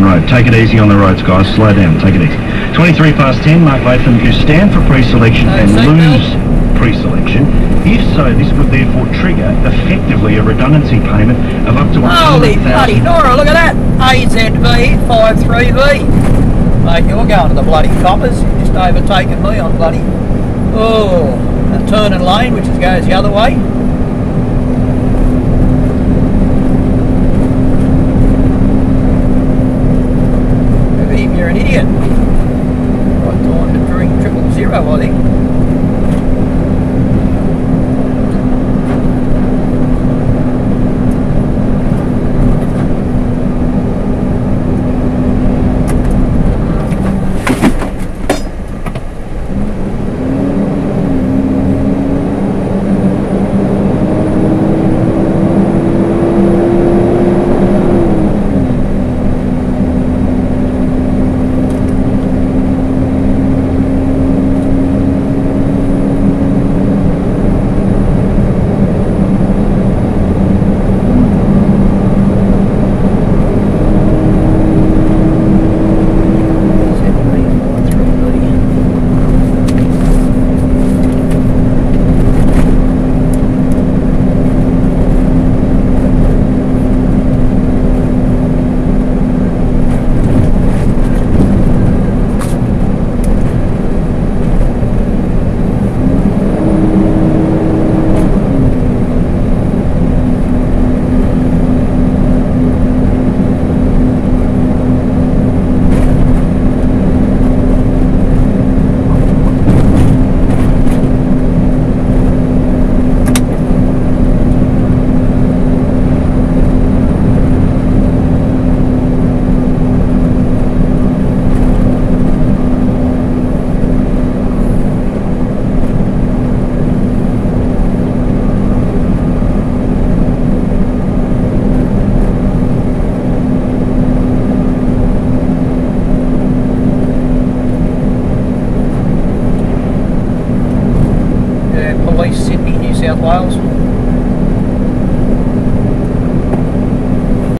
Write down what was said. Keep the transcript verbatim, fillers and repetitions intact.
road. Take it easy on the roads, guys. Slow down. Take it easy. twenty-three past ten, Mark Latham, you stand for pre-selection and lose pre-selection. If so, this would therefore trigger effectively a redundancy payment of up to one hundred thousand dollars. Holy bloody Nora, look at that! A Z V five three V. Mate, you're going to the bloody coppers. You've just overtaken me on bloody... Oh, a turning lane, which is, goes the other way. Maybe you're an idiot. Right time to drink triple zero, I think. Sydney, New South Wales.